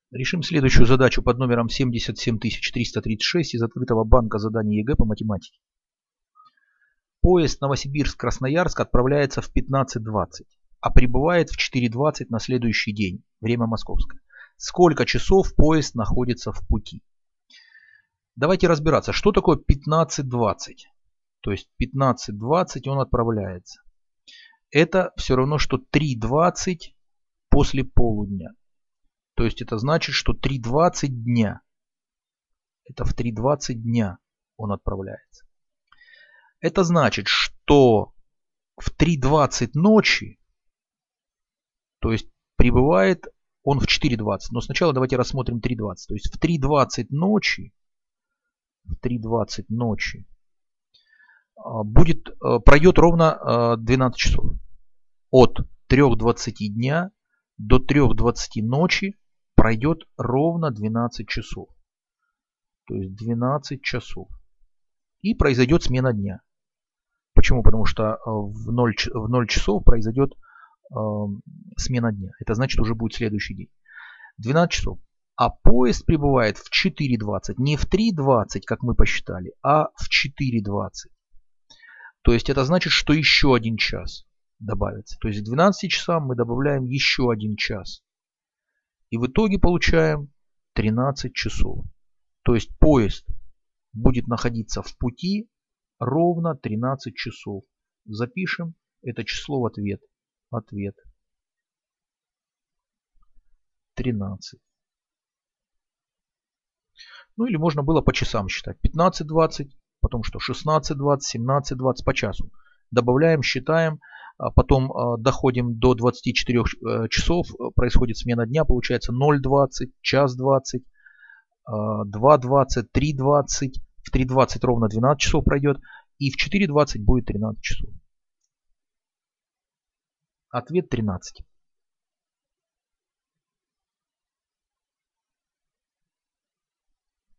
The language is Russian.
Решим следующую задачу под номером 77336 из открытого банка заданий ЕГЭ по математике. Поезд Новосибирск-Красноярск отправляется в 15:20, а прибывает в 4:20 на следующий день, время московское. Сколько часов поезд находится в пути? Давайте разбираться, что такое 15:20. То есть 15:20 он отправляется. Это все равно, что 3:20 после полудня. То есть это значит, что 3:20 дня. Это в 3:20 дня он отправляется. Это значит, что в 3:20 ночи, то есть прибывает он в 4:20. Но сначала давайте рассмотрим 3:20. То есть в 3:20 ночи, пройдет ровно 12 часов. От 3:20 дня до 3:20 ночи пройдет ровно 12 часов. То есть 12 часов. И произойдет смена дня. Почему? Потому что в 0 часов произойдет смена дня. Это значит, уже будет следующий день. 12 часов. А поезд прибывает в 4:20. Не в 3:20, как мы посчитали, а в 4:20. То есть это значит, что еще 1 час добавится. То есть к 12 часам мы добавляем еще 1 час. И в итоге получаем 13 часов. То есть поезд будет находиться в пути ровно 13 часов. Запишем это число в ответ. Ответ 13. Ну или можно было по часам считать. 15:20, потом что? 16:20, 17:20 по часу. Добавляем, считаем. Потом доходим до 24 часов. Происходит смена дня. Получается 0:20, 1:20, 2:20, 3:20. В 3:20 ровно 12 часов пройдет. И в 4:20 будет 13 часов. Ответ 13.